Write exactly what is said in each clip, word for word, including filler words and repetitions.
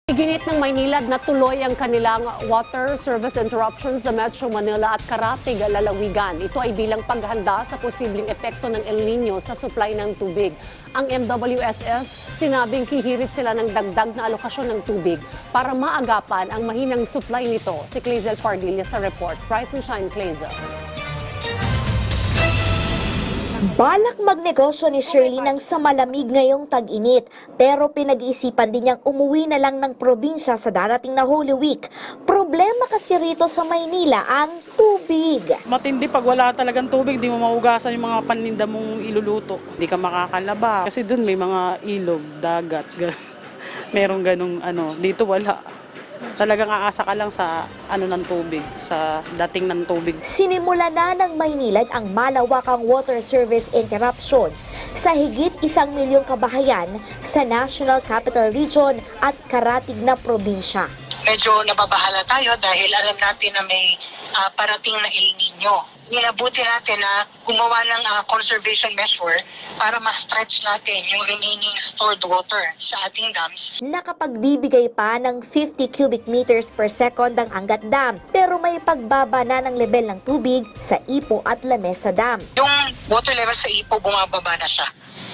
Iginit ng Maynilad na tuloy ang kanilang water service interruptions sa Metro Manila at Karatig, lalawigan. Ito ay bilang paghanda sa posibleng epekto ng El Nino sa supply ng tubig. Ang M W S S sinabing hihirit sila ng dagdag na alokasyon ng tubig para maagapan ang mahinang supply nito. Si Clazel Pardilla sa report. Rise and shine, Clazel. Balak magnegosyo ni Shirley ng sa malamig ngayong tag-init, pero pinag-iisipan din niyang umuwi na lang ng probinsya sa darating na Holy Week. Problema kasi rito sa Maynila ang tubig. Matindi pag wala talagang tubig, di mo maugasan yung mga paninda mong iluluto. Di ka makakalaba kasi doon may mga ilog, dagat, merong ganong ano, dito wala. Talagang aasa ka lang sa ano ng tubig, sa dating ng tubig. Sinimula na ng Maynilad ang malawakang water service interruptions sa higit isang milyong kabahayan sa National Capital Region at karatig na probinsya. Medyo nababahala tayo dahil alam natin na may uh, parating na El Nino. Nilabuti natin na gumawa ng uh, conservation measure para ma-stretch natin yung remaining stored water sa ating dams. Nakapagbibigay pa ng fifty cubic meters per second ang Angat Dam, pero may pagbaba na ng level ng tubig sa Ipo at Lamesa Dam. Yung water level sa Ipo, bumababa na siya.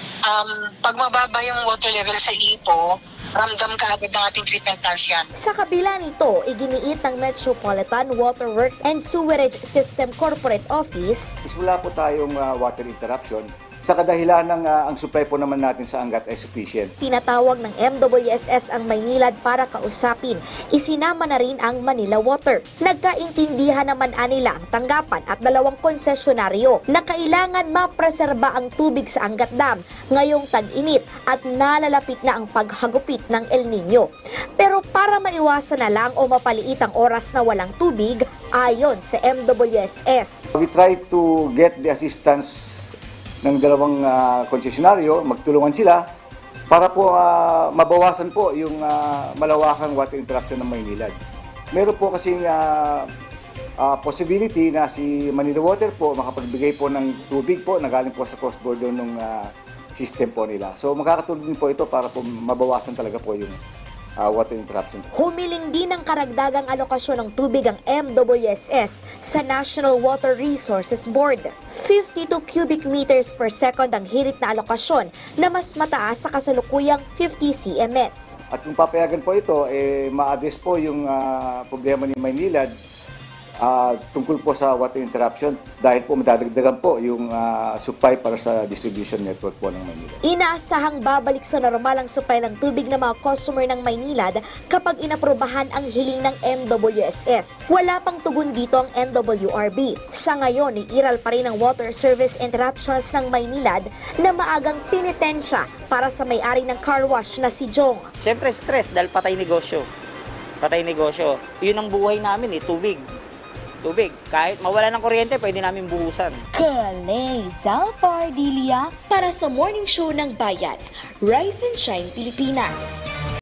Um, pag mababa yung water level sa Ipo, ramdam ka agad ng ating treatment plants yan. Sa kabila nito, iginiit ng Metropolitan Water Works and Sewerage System Corporate Office. Wala po tayong uh, water interruption sa kadahilan ng uh, ang supply po naman natin sa Angat ay sufficient. Tinatawag ng M W S S ang Maynilad para kausapin. Isinama na rin ang Manila Water. Nagkaintindihan naman anila ang tanggapan at dalawang konsesyonaryo na kailangan mapreserba ang tubig sa Angat Dam ngayong tag-init at nalalapit na ang paghagupit ng El Nino. Pero para maiwasan na lang o mapaliit ang oras na walang tubig, ayon sa M W S S. We try to get the assistance ng dalawang uh, konsesyonaryo, magtulungan sila para po uh, mabawasan po yung uh, malawakang water interruption ng Maynilad. Meron po kasing uh, uh, possibility na si Manila Water po makapagbigay po ng tubig po na galing po sa cross-border ng uh, system po nila. So makakatulong din po ito para po mabawasan talaga po yung Uh, water interruption. Humiling din ng karagdagang alokasyon ng tubig ang M W S S sa National Water Resources Board. fifty-two cubic meters per second ang hirit na alokasyon na mas mataas sa kasalukuyang fifty C M S. At kung papayagan po ito, eh, ma-address po yung uh, problema ni Maynilad uh, tungkol po sa water interruption dahil po madadagdagan po yung uh, supply para sa distribution network po ng Maynilad. Inaasahang babalik sa normal ang supply ng tubig ng mga customer ng Maynilad kapag inaprobahan ang hiling ng M W S S. Wala pang tugon dito ang N W R B. Sa ngayon, iiral pa rin ang water service interruptions ng Maynilad na maagang pinitensya para sa may-ari ng car wash na si Jong. Siyempre stress dahil patay negosyo. Patay negosyo. Yun ang buhay namin eh, tubig. Tubig. Kahit mawala ng kuryente, pwede namin buhusan. Clazel Pardilla para sa Morning Show ng Bayan. Rise and Shine, Pilipinas.